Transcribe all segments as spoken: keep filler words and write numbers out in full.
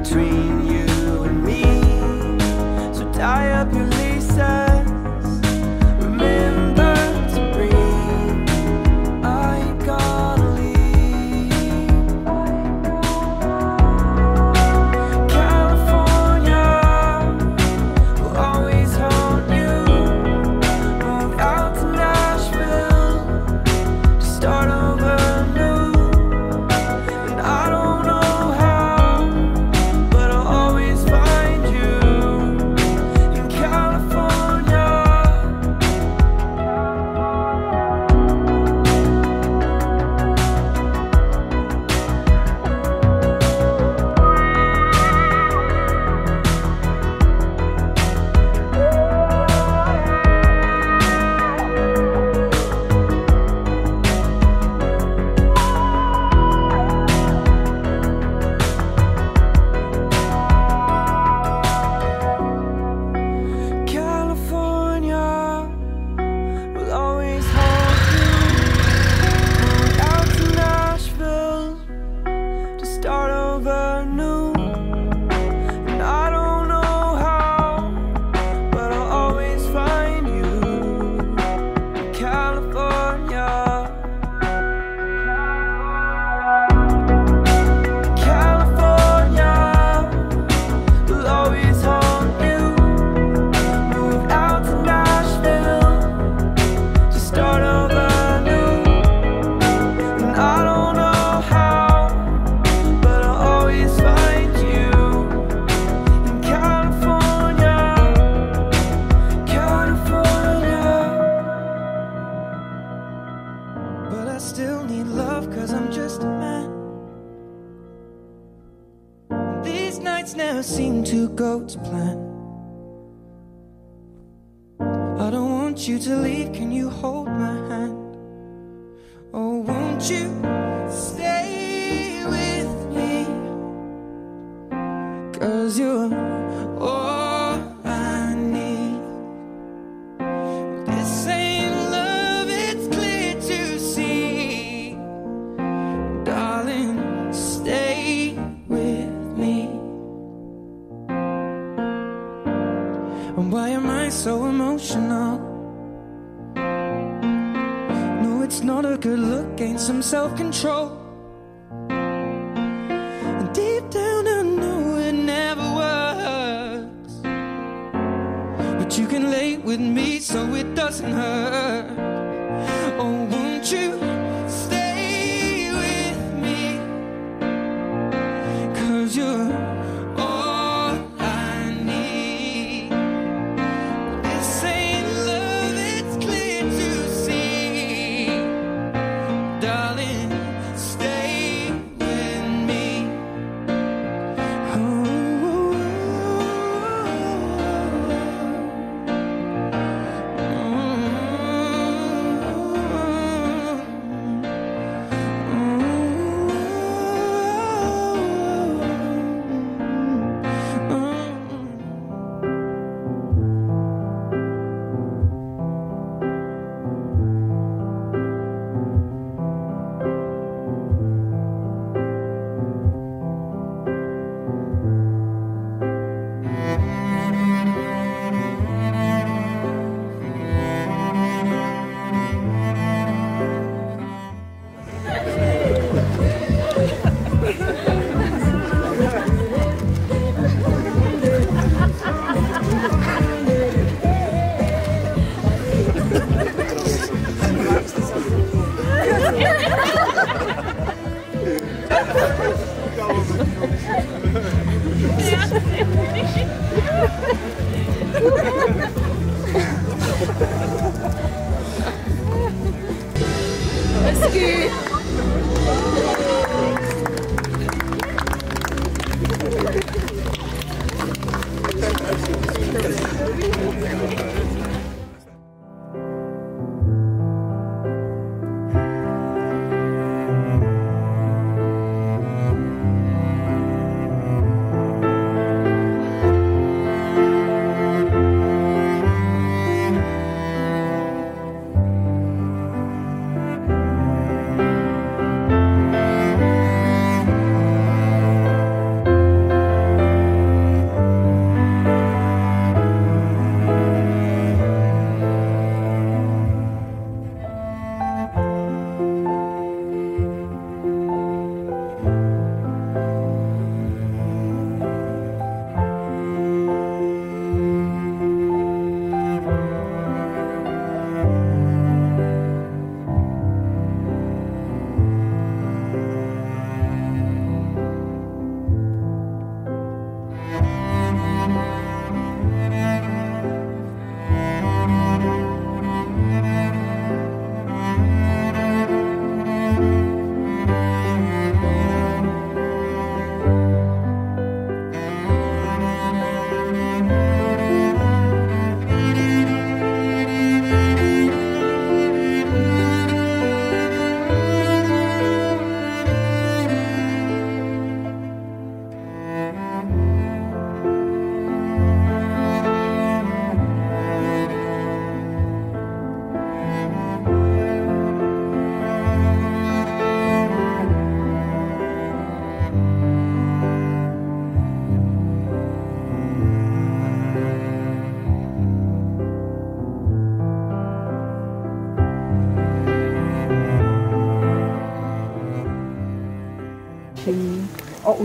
between you and me. So tie up your laces, remember to breathe. I ain't gonna leave. California will always haunt you. Move out to Nashville to start over new. And I don't know how, but I'll always find you in California. California will always hold you. Moved out to Nashville to start over new. And I don't know how, but I'll always find you in California. California will always haunt you. Moved out to Nashville to start over new. And I don't know how, but I'll always find you in California. California. But I still need love, cause I'm just a man. These nights never seem to go to plan. I don't want you to leave, can you hold my hand? Oh, won't you stay with me? Cause you're all I need. This ain't love, it's clear to see. Darling, stay with me. And why am I so emotional? No, it's not a good look, gain some self-control. And deep down I know it never works, but you can lay with me so it doesn't hurt. Oh, won't you stay with me? Cause you're all I need. This ain't love, it's clear to see. Darling, stay with me.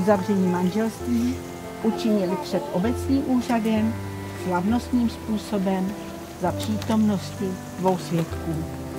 uzavření manželství učinili před obecním úřadem slavnostním způsobem za přítomnosti dvou svědků.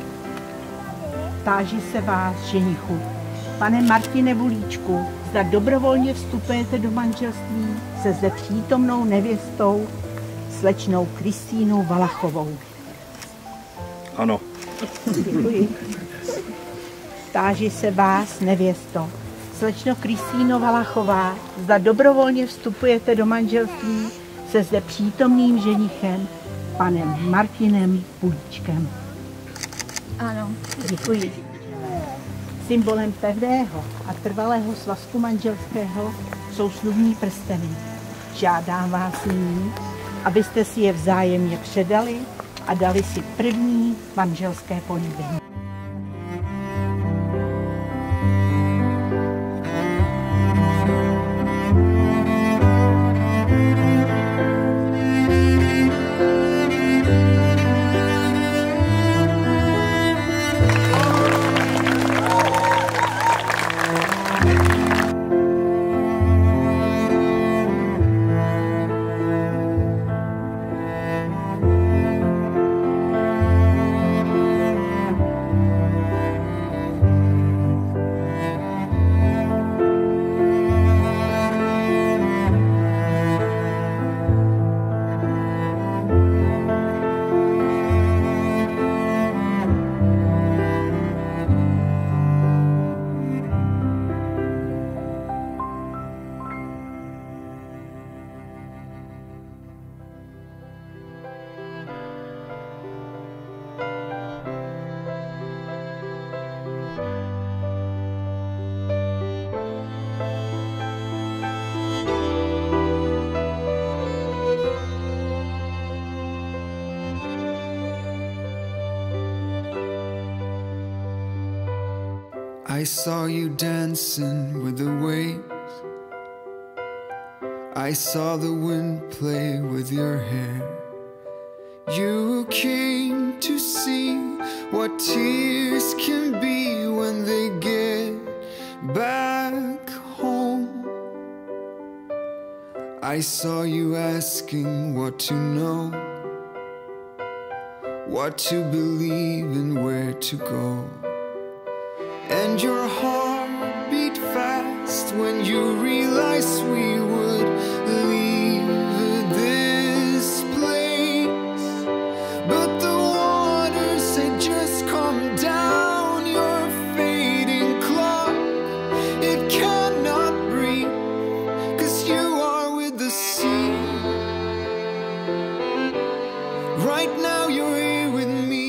Táži se vás, ženichu, pane Martine Bulíčku, zda dobrovolně vstupujete do manželství se zde přítomnou nevěstou, slečnou Kristýnou Valachovou. Ano. Děkuji. Táži se vás, nevěsto, slečno Kristýno Valachová, zda dobrovolně vstupujete do manželství se zde přítomným ženichem, panem Martinem Bulíčkem. Ano. Děkuji. Symbolem pevného a trvalého svazku manželského jsou snubní prsteny. Žádám vás nyní, abyste si je vzájemně předali a dali si první manželské políbení. I saw you dancing with the waves. I saw the wind play with your hair. You came to see what tears can be when they get back home. I saw you asking what to know, what to believe and where to go. And your heart beat fast when you realized we would leave this place. But the waters had just come down your fading clock. It cannot breathe, 'cause you are with the sea. Right now you're here with me.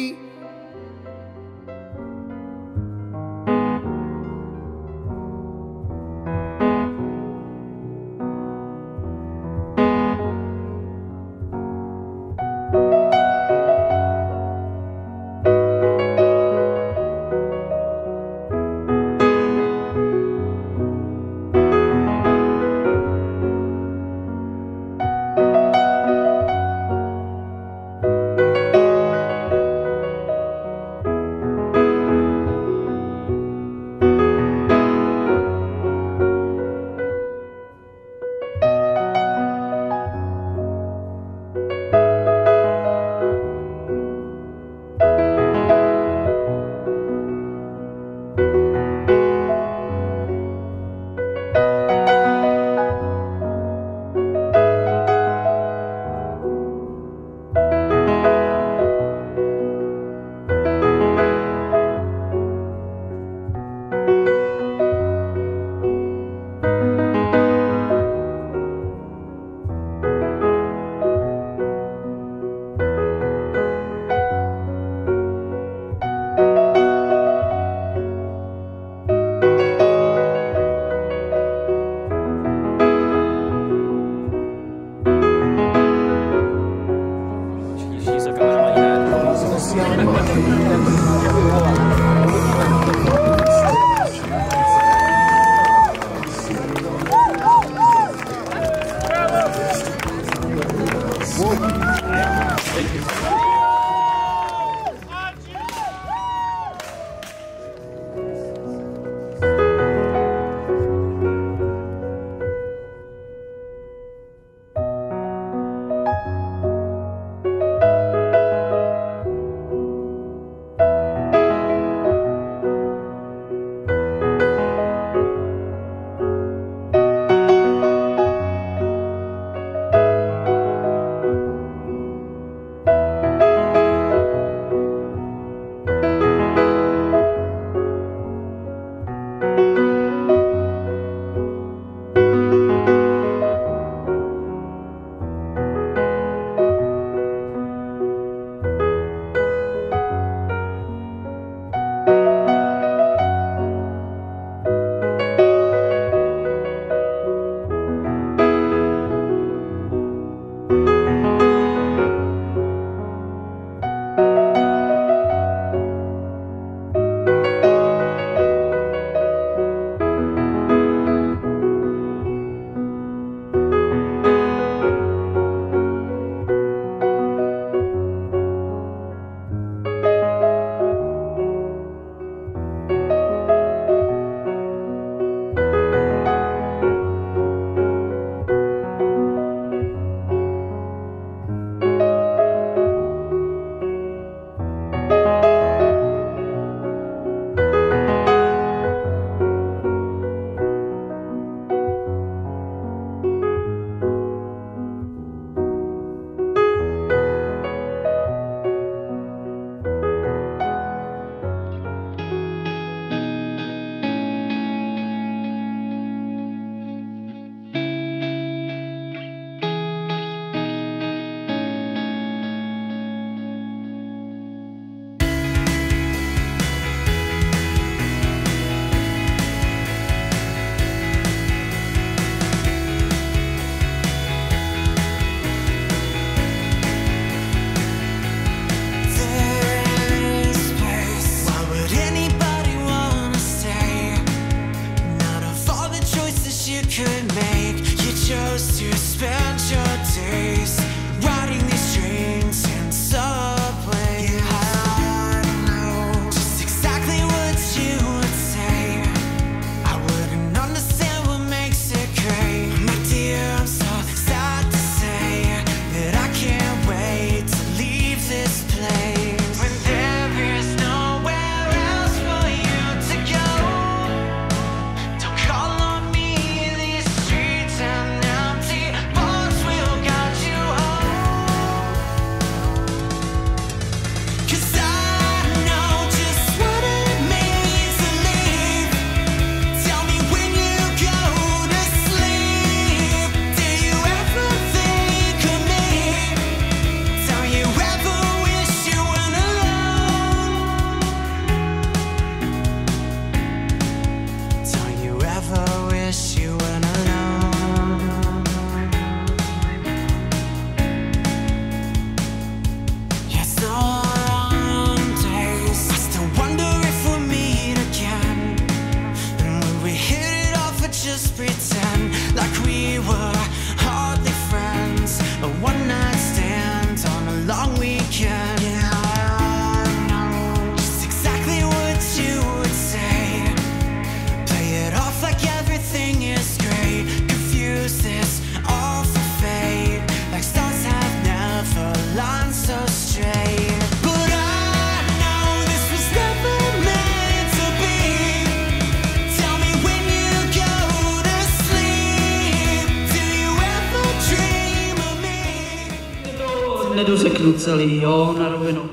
nedořeknu celý, jo, na rovinu.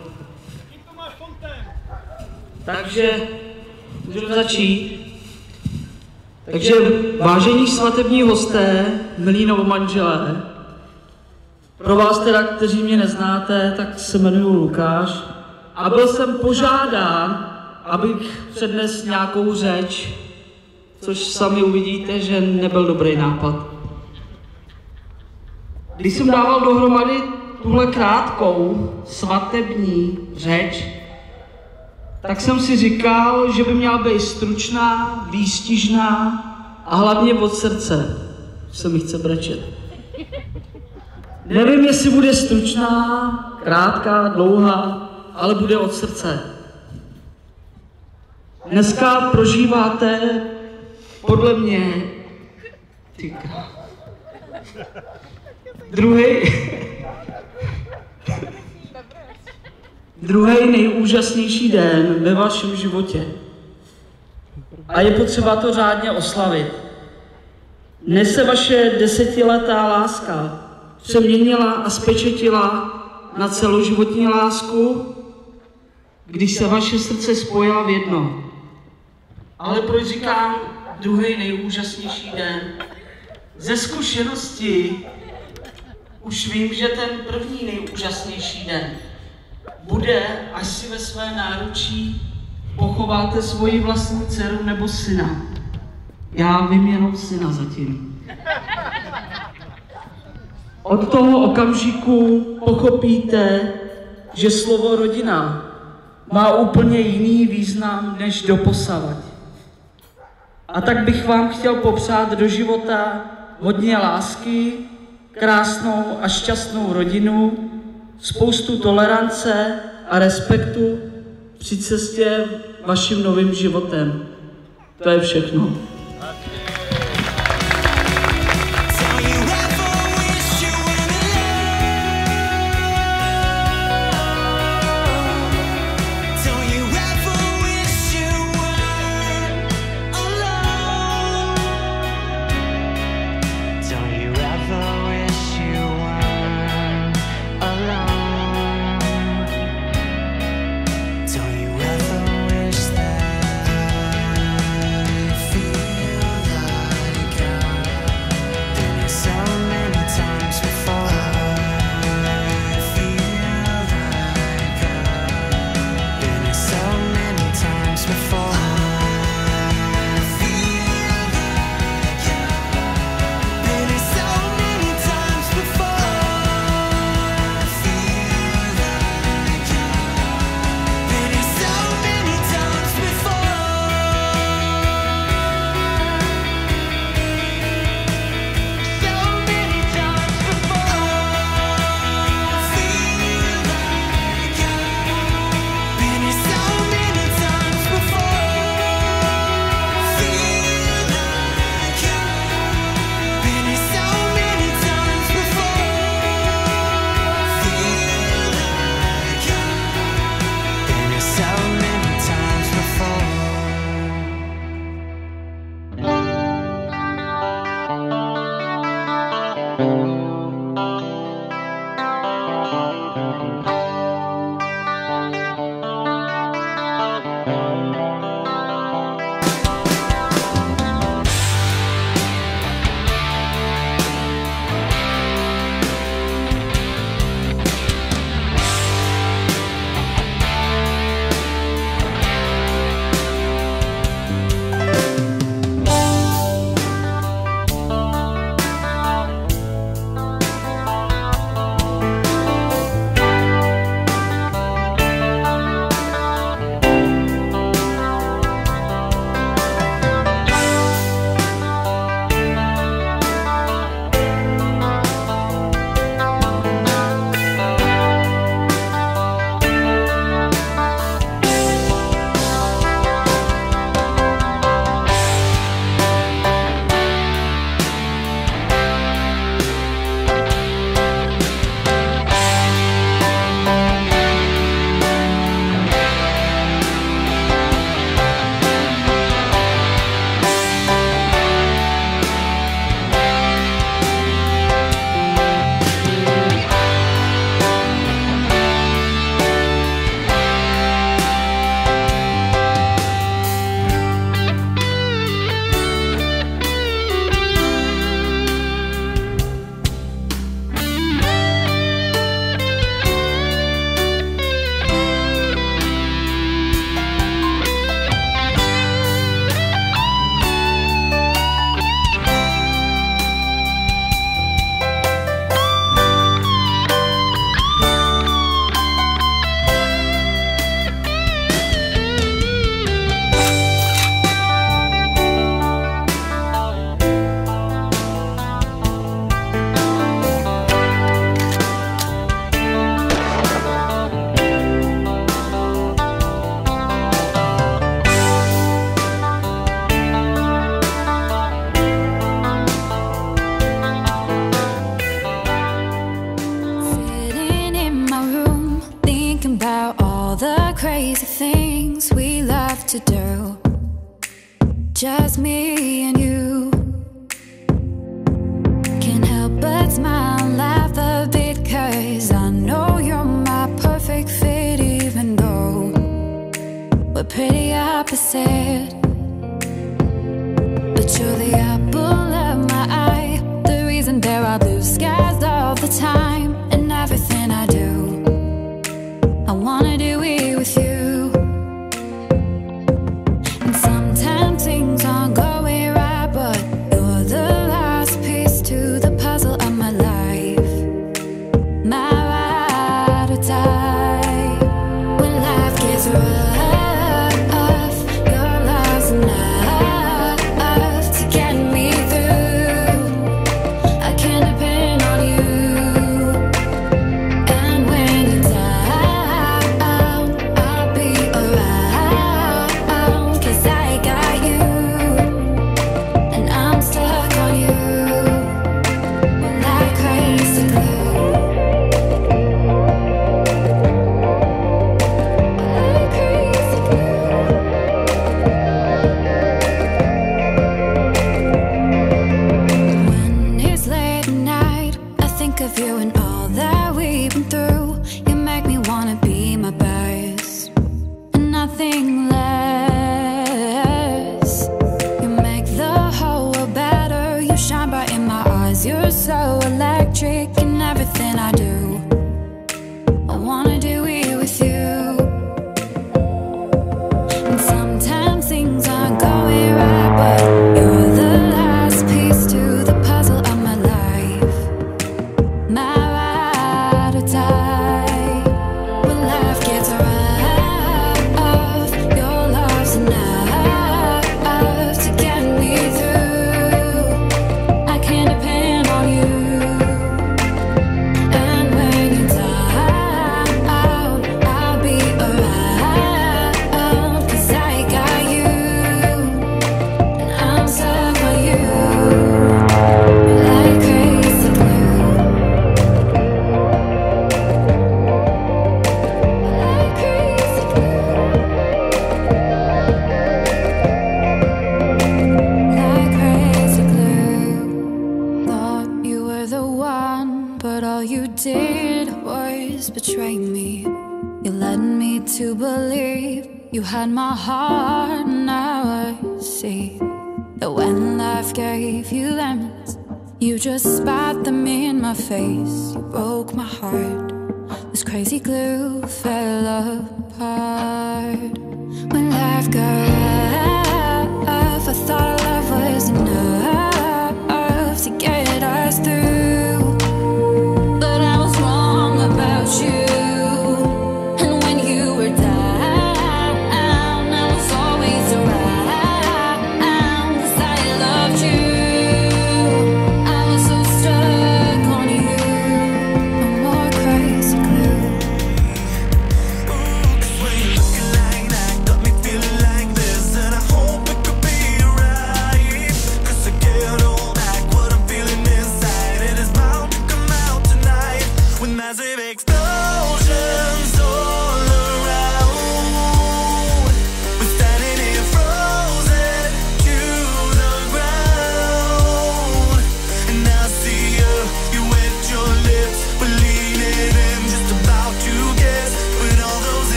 Takže můžeme začít. Takže vážení svatební hosté, milí novomanželé, pro vás teda, kteří mě neznáte, tak se jmenuji Lukáš a byl jsem požádán, abych přednesl nějakou řeč, což sami uvidíte, že nebyl dobrý nápad. Když jsem dával dohromady tuhle krátkou svatební řeč, tak jsem si říkal, že by měla být stručná, výstižná a hlavně od srdce. Se mi chce brečet. Nevím, jestli bude stručná, krátká, dlouhá, ale bude od srdce. Dneska prožíváte, podle mě, ty král, druhý, druhý nejúžasnější den ve vašem životě. A je potřeba to řádně oslavit. Dnes se vaše desetiletá láska přeměnila a spečetila na celoživotní lásku, když se vaše srdce spojila v jedno. Ale proč říkám druhý nejúžasnější den? Ze zkušenosti už vím, že ten první nejúžasnější den bude, až si ve své náručí pochováte svoji vlastní dceru nebo syna. Já vím jenom syna zatím. Od toho okamžiku pochopíte, že slovo rodina má úplně jiný význam než doposavad. A tak bych vám chtěl popřát do života hodně lásky, krásnou a šťastnou rodinu, spoustu tolerance a respektu při cestě vaším novým životem. To je všechno. just me and you. Can't help but smile and laugh a bit, 'cause I know you're my perfect fit, even though we're pretty opposite. But you're the apple of my eye, the reason there are blue skies all the time. And everything I do, I wanna do it with you. And sometimes things aren't going right, but you're the last piece to the puzzle of my life. My ride or die. When life gets rough, your love's enough to get me through. I can depend on you. And when you're down, I'll be around, 'cause I got you, and I'm stuck on you like crazy glue. Like crazy glue. When it's late at night, I think of you and all that we've been through. You make me wanna be my best and nothing less. You make the whole world better. You shine bright in my eyes. You're so electric in everything I do. I wanna do it with you. And sometimes things aren't going right, but you're the last piece to the puzzle of my life. My ride or die. When life gets rough, your love's enough to get me through. I can depend on you. And when you're down, I'll be around, 'cause I got you, and I'm stuck on you like crazy glue. Like crazy glue. Like crazy glue. Thought you were the one, but all you did was betray me. You led me to believe you had my heart. Now I see that when life gave you lemons, you just spat them in my face. You broke my heart. This crazy glue fell apart. When life got rough, I thought our love was enough to get us through. But I was wrong about you. And when you were down, I was always around, 'cause I loved you. I was so stuck on you. No more crazy glue. When you're looking like that, got me feeling like this, and I hope it could be right. 'Cause I get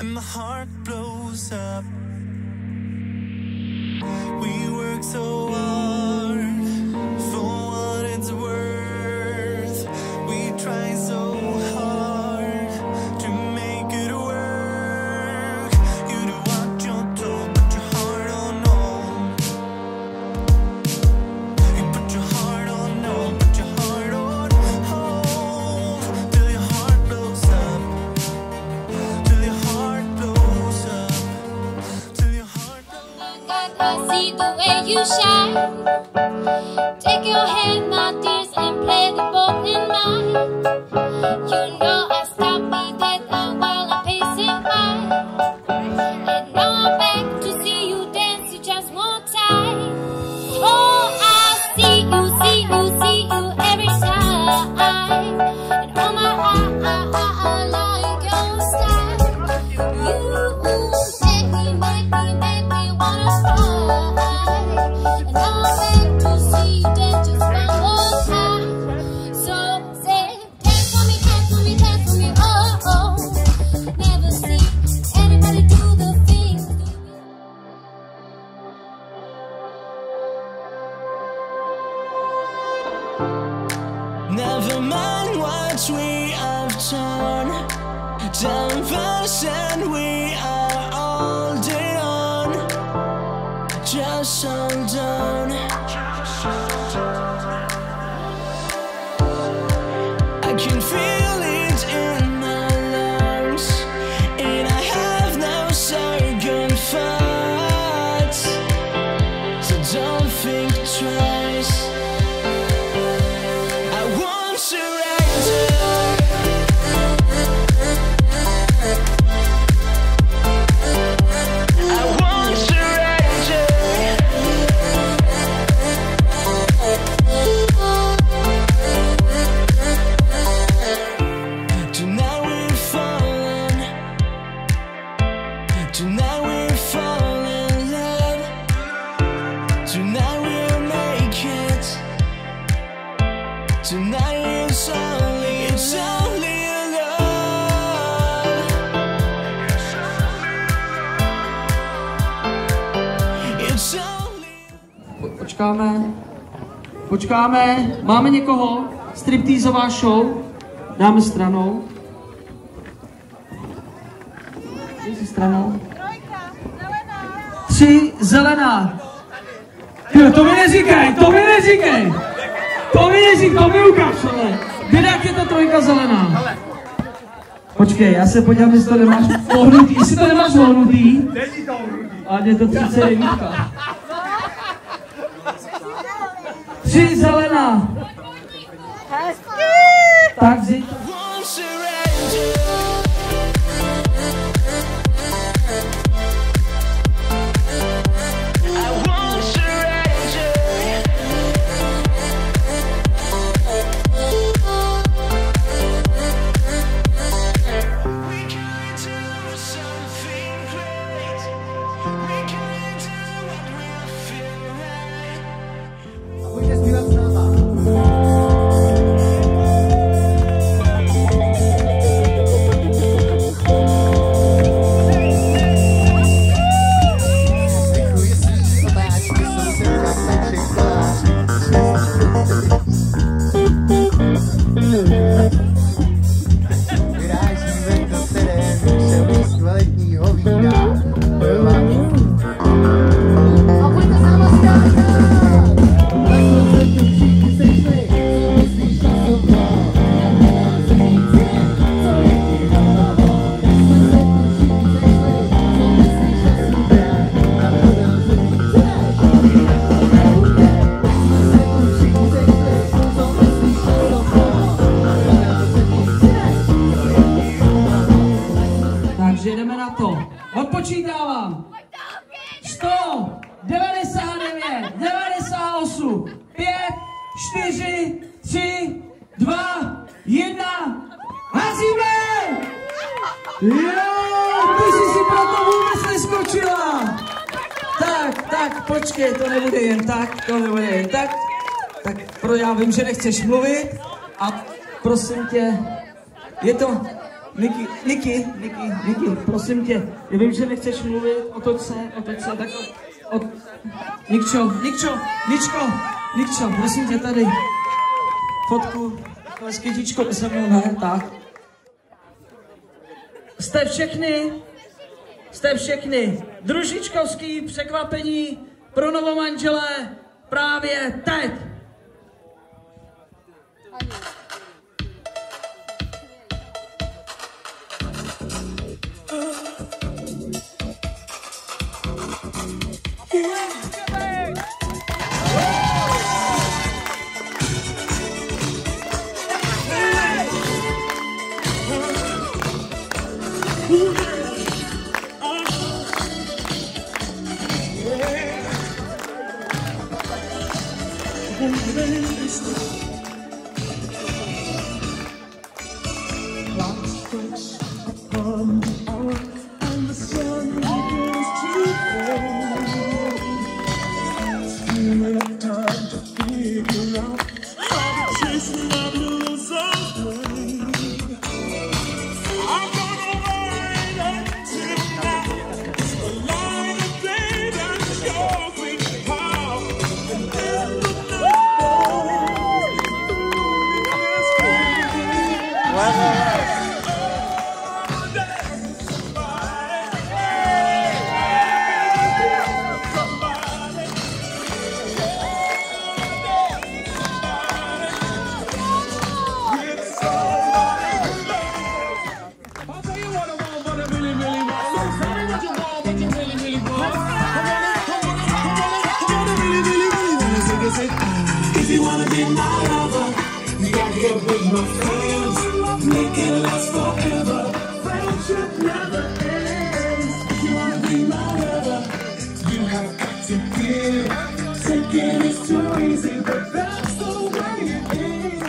and my heart blows up. We work so hard for what it's worth. We try so hard to make it work. You do what you're told, but your heart on no. You put your heart on no, put your heart on hold till your heart blows up. Till your heart blows up. Till your heart blows up. I see the way you shine. Take your hand, my tears, and play the both in mine. You know I stopped me dead while I'm pacing by. And now I'm back to see you dance, you just won't tie. Oh, I see you, see you, see you every time. And oh my, I, I, I, I like your style. You make me, make me, make me wanna fly. And now I'm back to see you dance just one more time. So say, dance for me, dance for me, dance for me, oh, oh. Never see anybody do the things you do. Never mind what we have done. Ten percent we are holding on. Just hold on. I can feel it in my lungs, and I have no second thoughts. So don't think twice. I won't surrender. I won't surrender. Tonight we're falling. Tonight we're falling in love. Tonight we'll make it. Tonight it's only, it's only love. It's only. Počkáme. Počkáme. Máme někoho? Striptýzová show. Dáme stranou. Tři stranou. Tři zelená. Jo, to mi neříkej, to mi neříkej. To mi neříkej, to mi ukáž, ale. Vydak je to trojka zelená. Počkej, já se podívám, jestli to nemáš ohnutý. Jestli to nemáš ohnutý. Není to ohnutý. A je to třicet devět. Tři zelená. Tak vzít. Won't surrender. I won't surrender. We can do something great. We can do what we feel right. Pojďte zpívat s náma. Vyráží ven do terénu, se míst kvalitního vína. A pojďte s náma skákat! Takhle se tu všichni sešli, myslíš na sobě. Co je ti hlavo? Takhle se tu všichni sešli, co myslíš na sobě. A podal se ti chceš, a to nebude. Takhle se tu všichni sešli, co myslíš na sobě. Takže jdeme na to. Odpočítávám. sto devadesát devět, devadesát osm, pět, čtyři, tři, dva, jedna. Hazíme! Jo, ty jsi si pro to vůbec neskočila. Tak, tak, počkej, to nebude jen tak, to nebude jen tak. Tak pro, já vím, že nechceš mluvit a prosím tě, je to, Niky, Niky, Niky, Niky, prosím tě, já vím, že nechceš mluvit, otoč se, otoč se, tak o, o, Nikčo, Nikčo, Ničko, Nikčo, prosím tě tady, fotku, s kytičkou se mnou, ne, tak. Jste všechny, jste všechny, družičkovský překvapení pro novomanželé právě teď. If you wanna be my lover, you gotta get with my friends, make it last forever. Friendship never ends. If you wanna be my lover, you have got to give. Taking is too easy, but that's the way it is.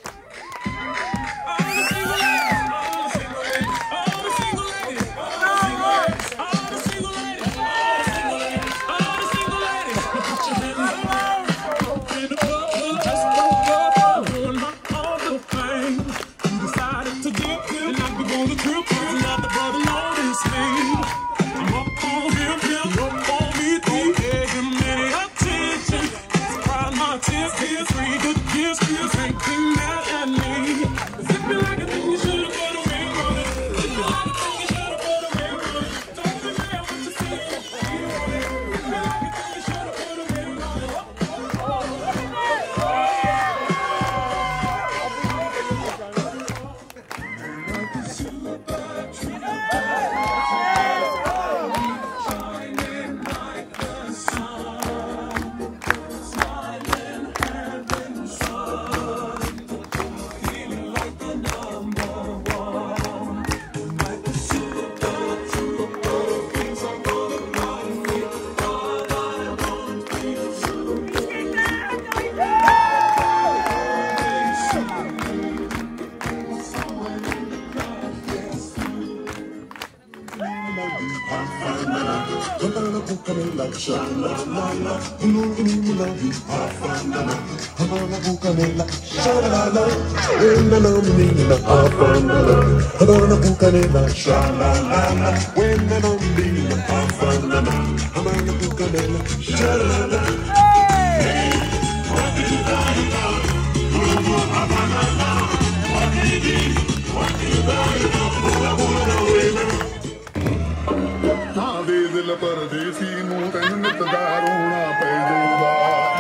परदेसी नूं तैनूं नितदा रोना पै जाऊगा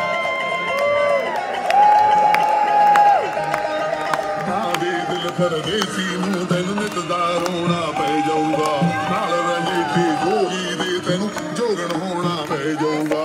हाँ दे दिल परदेसी नूं तैनूं नितदा रोना पै जाऊगा नाल रंगीठी जोगी दे तैनूं जोगण होना पै जाऊगा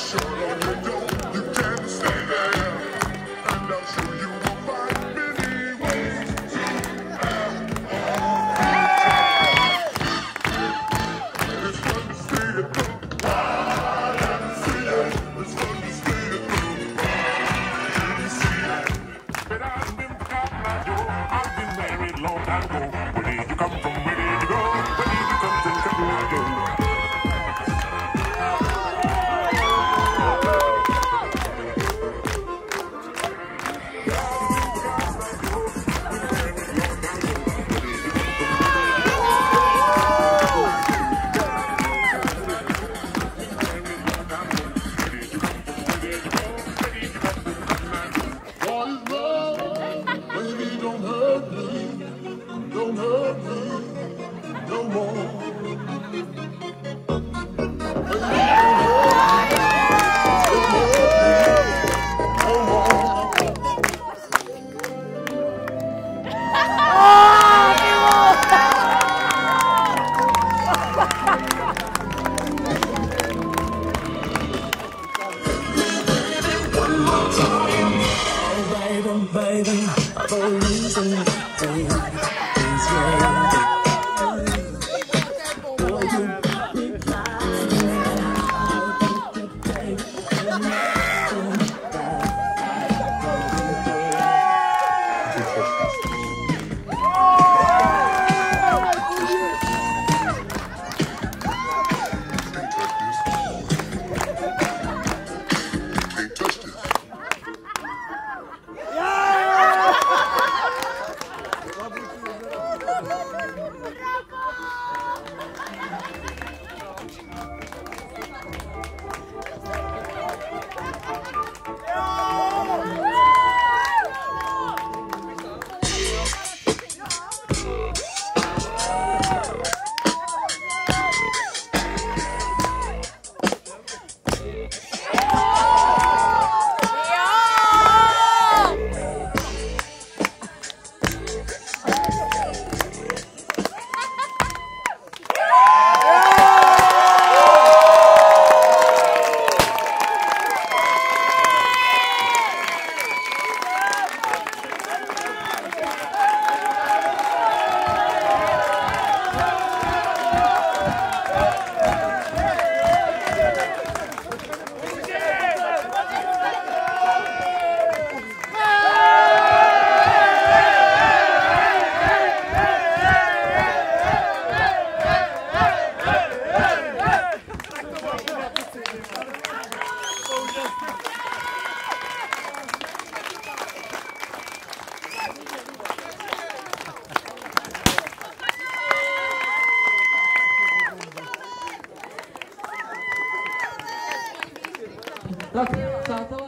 Tak, přátelé.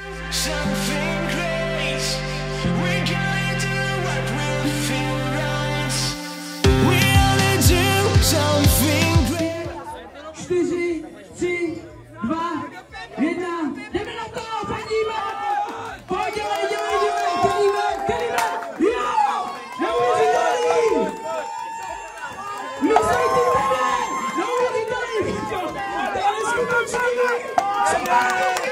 Something great. We're gonna do what will feel right. We're gonna do something great. Čtyři, tři, dva, jedna. Jdeme na to, fandíme! Pojď, dělej, dělej, dělej! Krýve, krýve! Jo! Neuvěřitelný! Neuvěřitelný! Neuvěřitelný! To je neskutečný! Super!